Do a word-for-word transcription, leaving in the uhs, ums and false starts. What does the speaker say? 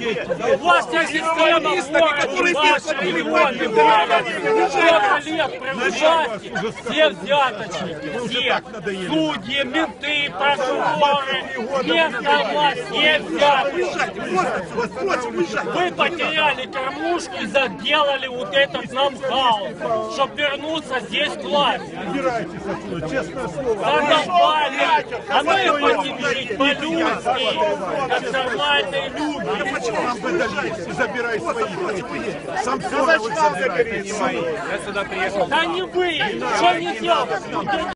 У вас вся система города, ваши миллионы города. Сколько лет при власти, все взяточники, все судьи, менты, прокуроры, местная власть, все взяточники. Вы потеряли кормушки, заделали вот этот нам хаос, чтобы вернуться здесь к власти. Убирайтесь отсюда, честное слово. Задолбали, а мы хотим жить по-людски, как нормальные люди. Почему нам выдались и забирай свои? Самсоновых забирай, не мои. Да не вы, что не делать?